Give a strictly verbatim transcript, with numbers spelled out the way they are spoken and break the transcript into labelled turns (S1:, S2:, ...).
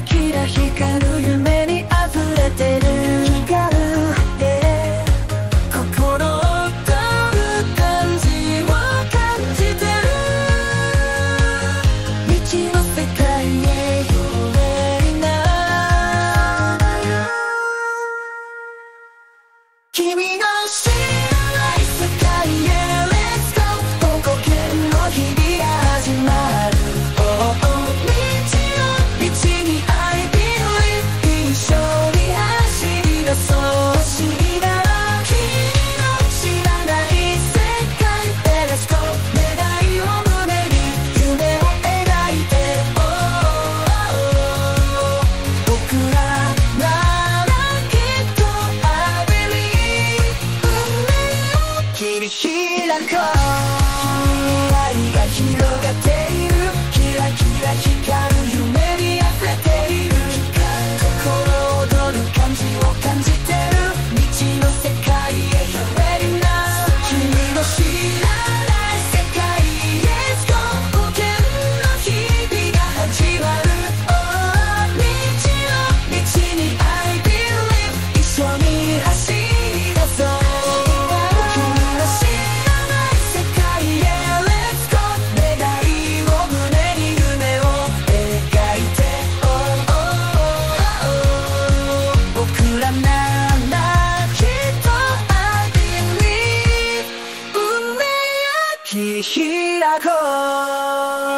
S1: ラキラ光る夢に溢れてる。光るで心を歌う感じを感じてる。未知の世界へ不明な君の知らない世界へ Let's go 冒険の日々が始まる。Oh, oh 道の道に I believe 一緒に走り出そう。走り出君の知らない世界へ Let's go 願いを胸に夢を描いて、oh, oh, oh 僕らならきっと I believe 運命を切り開こう。未来が広がっている。キラキラ光る夢に溢れている。心躍る感じを感じてる。未知の世界へ You ready now 君の知らない世界 Let's go 冒険の日々が始まる。Oh 未知の道に I believe 一緒に走り出そう。君の知らない世界へ Let's go 願いを胸に夢を描いて、oh, oh, oh, oh 僕らならきっと I believe 運命を切り開こう。